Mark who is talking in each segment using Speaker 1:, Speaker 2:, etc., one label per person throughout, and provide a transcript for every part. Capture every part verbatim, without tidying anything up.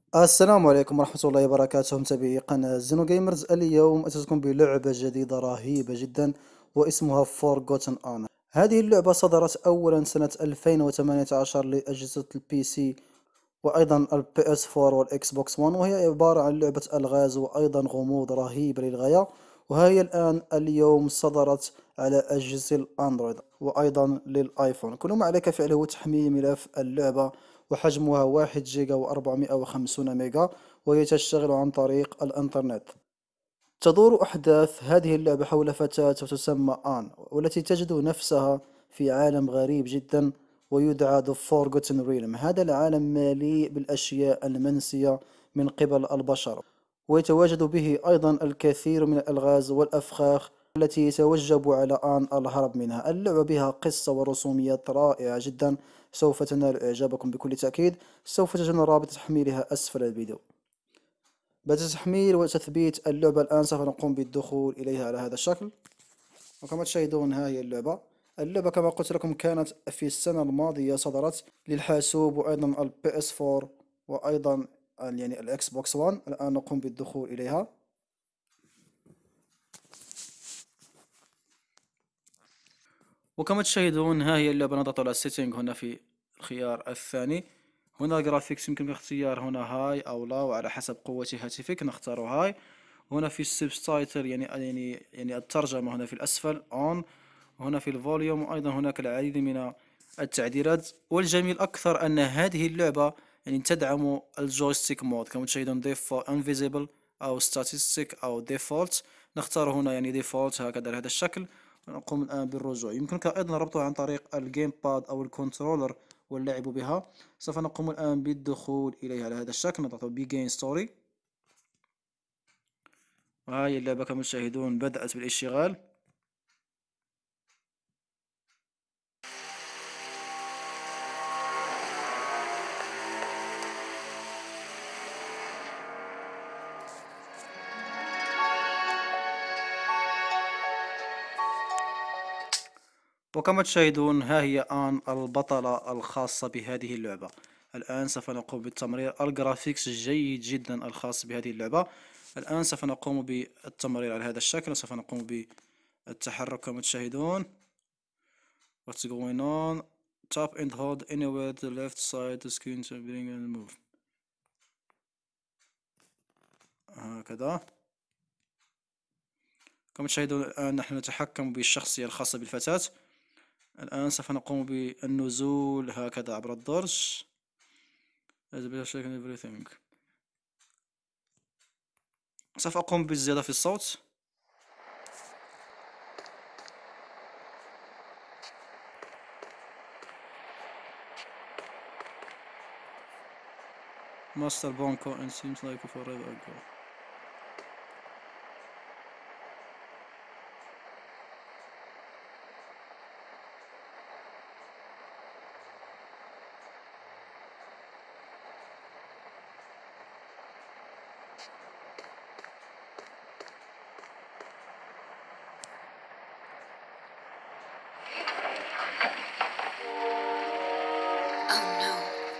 Speaker 1: السلام عليكم ورحمة الله وبركاته، متابعي قناة زينو جيمرز. اليوم أتيتكم بلعبة جديدة رهيبة جدا واسمها Forgotten Honor. هذه اللعبة صدرت أولا سنة ألفين وثمانية عشر لأجهزة البي سي وأيضا البي اس فور والإكس بوكس ون، وهي عبارة عن لعبة ألغاز وأيضا غموض رهيب للغاية. وهي الآن اليوم صدرت على أجهزة الأندرويد وأيضا للآيفون. كل ما عليك فعله هو تحميل ملف اللعبة، وحجمها واحد جيجا وأربعمائة وخمسون ميجا، وهي تشتغل عن طريق الإنترنت. تدور أحداث هذه اللعبة حول فتاة تسمى آن، والتي تجد نفسها في عالم غريب جدا ويدعى The Forgotten Realm. هذا العالم مليء بالأشياء المنسية من قبل البشر، ويتواجد به أيضا الكثير من الألغاز والأفخاخ التي يتوجب على آن الهرب منها. اللعبة بها قصة ورسوميات رائعة جدا، سوف تنال إعجابكم بكل تأكيد. سوف تجدون رابط تحميلها أسفل الفيديو. بعد تحميل وتثبيت اللعبة الآن سوف نقوم بالدخول إليها على هذا الشكل. وكما تشاهدون ها هي اللعبة. اللعبة كما قلت لكم كانت في السنة الماضية، صدرت للحاسوب وأيضا البي اس فور وأيضا ال- يعني الإكس بوكس ون. الآن نقوم بالدخول إليها. وكما تشاهدون ها هي اللعبة. نضغط على السيتنج هنا في الخيار الثاني. هنا جرافيكس يمكنك اختيار هنا هاي أو لا، وعلى حسب قوة هاتفك نختار هاي. هنا في السبستايتل يعني يعني يعني الترجمة هنا في الأسفل اون. هنا في الفوليوم، وأيضا هناك العديد من التعديلات. والجميل أكثر أن هذه اللعبة يعني تدعم الجويستيك مود. كما تشاهدون ديفولت انفيزيبل أو ستاتستيك أو ديفولت. نختار هنا يعني ديفولت هكذا بهذا الشكل. نقوم الآن بالرجوع. يمكنك أيضا ربطها عن طريق الجيم باد أو الكنترولر واللعب بها. سوف نقوم الآن بالدخول إليها على هذا الشكل. نضغط بيجين ستوري، وهذه اللعبة كما تشاهدون بدأت بالاشتغال. وكما تشاهدون ها هي آن البطلة الخاصة بهذه اللعبة. الآن سوف نقوم بالتمرير. الجرافيكس جيد جدا الخاص بهذه اللعبة. الآن سوف نقوم بالتمرير على هذا الشكل، وسوف نقوم بالتحرك كما تشاهدون. What's going on? Tap and hold anywhere to the left side to screen to bring and move. هكذا. كما تشاهدون الآن نحن نتحكم بالشخصية الخاصة بالفتاة. الآن سوف نقوم بالنزول هكذا عبر الدرج. سوف أقوم بالزيادة في الصوت. Master Banco and seems like forever ago.
Speaker 2: Oh no.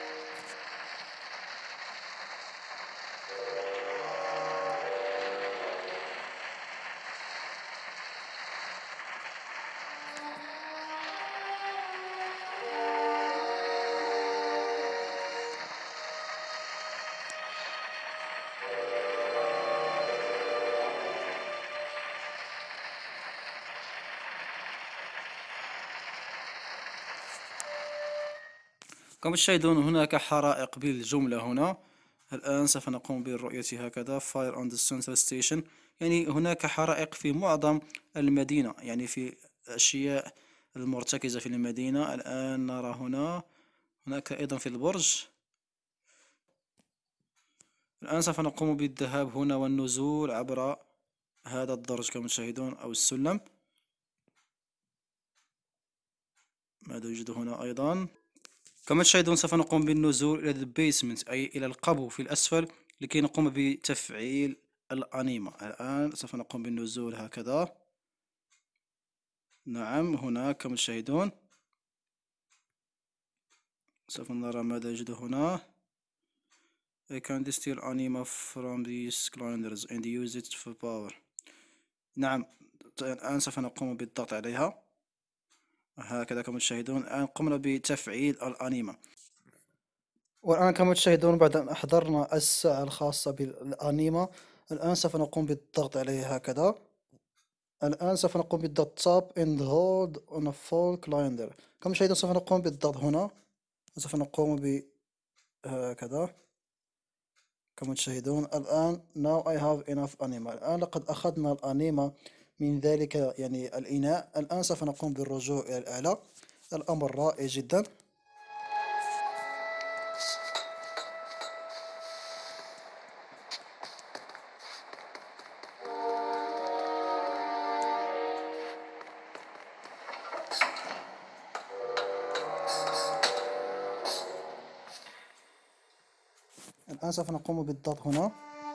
Speaker 1: كما تشاهدون هناك حرائق بالجملة هنا. الآن سوف نقوم بالرؤية هكذا. Fire on the central station. يعني هناك حرائق في معظم المدينة، يعني في الأشياء المرتكزة في المدينة. الآن نرى هنا هناك أيضا في البرج. الآن سوف نقوم بالذهاب هنا والنزول عبر هذا الدرج كما تشاهدون، أو السلم. ماذا يوجد هنا أيضا؟ كما تشاهدون سوف نقوم بالنزول إلى البيسمنت، أي إلى القبو في الأسفل، لكي نقوم بتفعيل الأنيمة. الآن سوف نقوم بالنزول هكذا. نعم هناك كما تشاهدون. سوف نرى ماذا يوجد هنا. I can distill anima from these clinders and use it for power. نعم، الآن سوف نقوم بالضغط عليها هكذا كما تشاهدون. الآن قمنا بتفعيل الأنيمة. والآن كما تشاهدون بعد أن أحضرنا الساعة الخاصة بالأنيمة، الآن سوف نقوم بالضغط عليها هكذا. الآن سوف نقوم بالضغط tap and hold on a full calendar. كما تشاهدون سوف نقوم بالضغط هنا، وسوف نقوم بهكذا كما تشاهدون. الآن now I have enough anima. الآن لقد أخذنا الأنيمة من ذلك يعني الإناء. الآن سوف نقوم بالرجوع إلى الأعلى. الأمر رائع جدا. الآن سوف نقوم بالضغط هنا.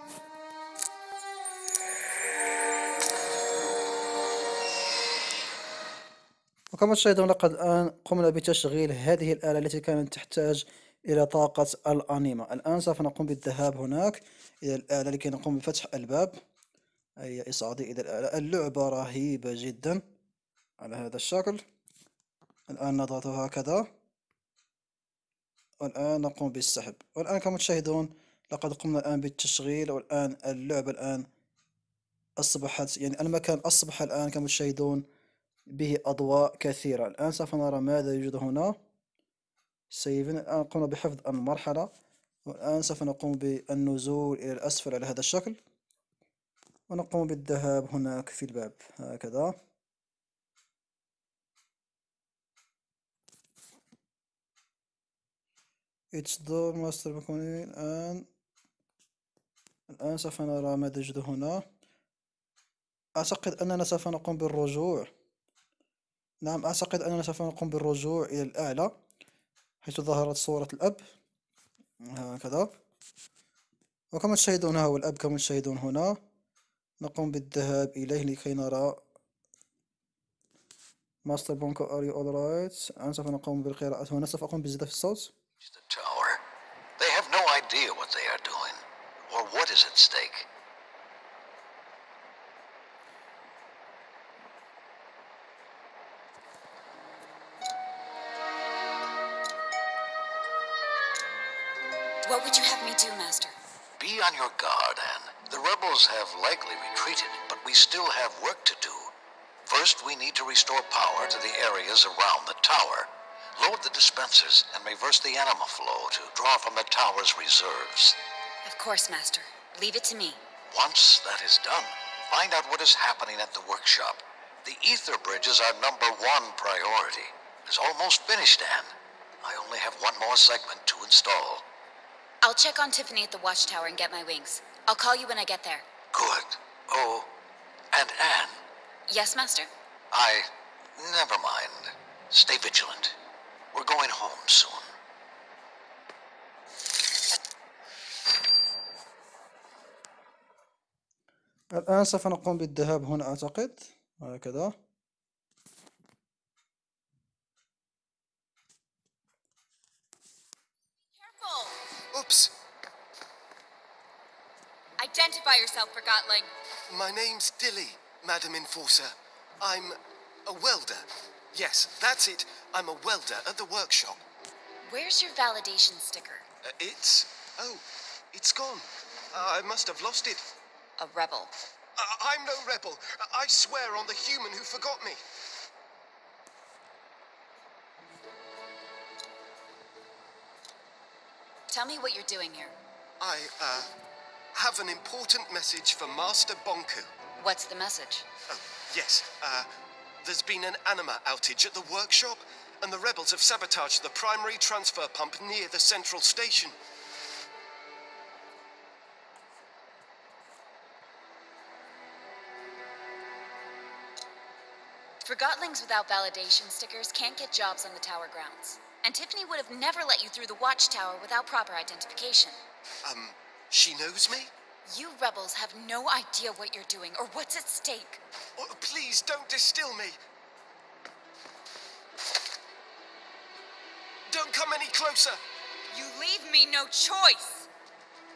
Speaker 1: وكما تشاهدون لقد الآن قمنا بتشغيل هذه الآلة التي كانت تحتاج إلى طاقة الأنيمة. الآن سوف نقوم بالذهاب هناك إلى الآلة لكي نقوم بفتح الباب. أي إصعادي إلى الآلة. اللعبة رهيبة جدا على هذا الشكل. الآن نضغط هكذا، والآن نقوم بالسحب. والآن كما تشاهدون لقد قمنا الآن بالتشغيل، والآن اللعبة الآن أصبحت يعني المكان أصبح الآن كما تشاهدون به أضواء كثيرة. الآن سوف نرى ماذا يوجد هنا. سيفن. الآن قمنا بحفظ المرحلة، والآن سوف نقوم بالنزول إلى الأسفل على هذا الشكل، ونقوم بالذهاب هناك في الباب هكذا. It's door master مكونين. الآن الآن سوف نرى ماذا يوجد هنا. أعتقد أننا سوف نقوم بالرجوع. نعم، أعتقد أننا سوف نقوم بالرجوع إلى الأعلى حيث ظهرت صورة الأب هكذا. وكما تشاهدون هو الأب كما تشاهدون هنا. نقوم بالذهاب إليه لكي نرى ماستر بونكو are you alright. الآن سوف نقوم بالقراءة هنا. سوف أقوم بزيادة في الصوت.
Speaker 3: The tower. They have no idea what they are doing or what is at stake.
Speaker 2: What would you have me do, Master?
Speaker 3: Be on your guard, Anne. The rebels have likely retreated, but we still have work to do. First, we need to restore power to the areas around the tower, load the dispensers, and reverse the anima flow to draw from the tower's reserves.
Speaker 2: Of course, Master. Leave it to me.
Speaker 3: Once that is done, find out what is happening at the workshop. The ether bridge is our number one priority. It's almost finished, Anne. I only have one more segment to install.
Speaker 2: I'll check on Tiffany at the watchtower and get my wings. I'll call you when I get there.
Speaker 3: Good. Oh, and Anne.
Speaker 2: Yes, Master?
Speaker 3: I... never mind. Stay vigilant. We're going home soon.
Speaker 1: الآن سوف نقوم بالذهاب هنا أعتقد هكذا.
Speaker 2: Careful!
Speaker 4: Oops.
Speaker 2: Identify yourself, Forgotling.
Speaker 4: My name's Dilly, Madam Enforcer. I'm a welder. Yes, that's it. I'm a welder at the workshop.
Speaker 2: Where's your validation sticker?
Speaker 4: Uh, it's... oh, it's gone. Uh, I must have lost it.
Speaker 2: A rebel.
Speaker 4: Uh, I'm no rebel. I swear on the human who forgot me.
Speaker 2: Tell me what you're doing here.
Speaker 4: I, uh, have an important message for Master Bonku.
Speaker 2: What's the message?
Speaker 4: Oh, yes, uh, there's been an anima outage at the workshop, and the rebels have sabotaged the primary transfer pump near the central station.
Speaker 2: Forgotlings without validation stickers can't get jobs on the tower grounds. And Tiffany would have never let you through the watchtower without proper identification.
Speaker 4: Um, she knows me?
Speaker 2: You rebels have no idea what you're doing or what's at stake.
Speaker 4: Oh, please don't distill me. Don't come any closer.
Speaker 2: You leave me no choice.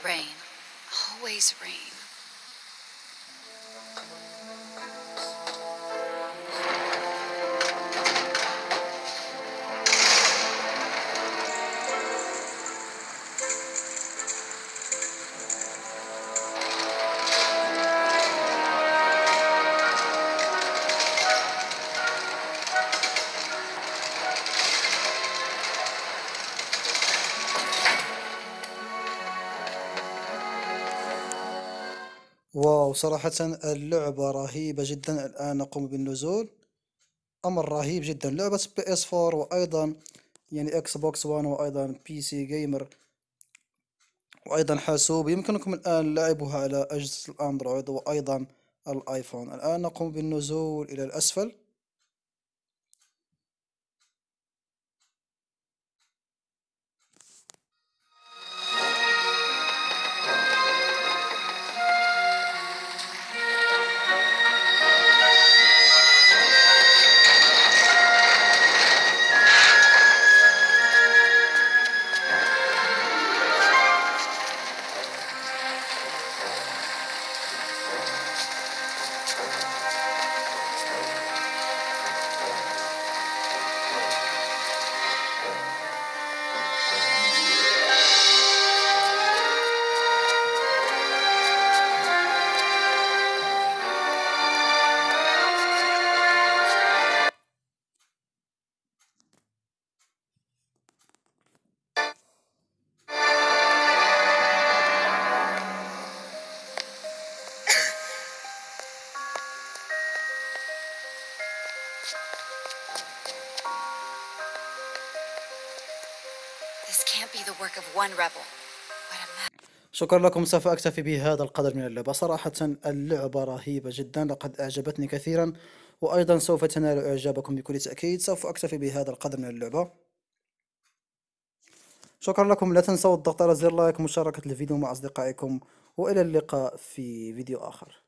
Speaker 2: Rain. Always rain.
Speaker 1: واو، صراحة اللعبة رهيبة جدا. الآن نقوم بالنزول. أمر رهيب جدا. لعبة بي اس فور وأيضا يعني اكس بوكس وان وأيضا بي سي جيمر وأيضا حاسوب، يمكنكم الآن لعبها على أجهزة الأندرويد وأيضا الآيفون. الآن نقوم بالنزول إلى الأسفل.
Speaker 2: This can't be the work of one rebel. What a mess.
Speaker 1: شكرا لكم. سوف أكتفي بهذا القدر من اللعبة. صراحة اللعبة رهيبة جدا، لقد أعجبتني كثيرا وأيضا سوف تنال إعجابكم بكل تأكيد. سوف أكتفي بهذا القدر من اللعبة. شكرا لكم. لا تنسوا الضغط على زر لايك ومشاركة الفيديو مع أصدقائكم، وإلى اللقاء في فيديو آخر.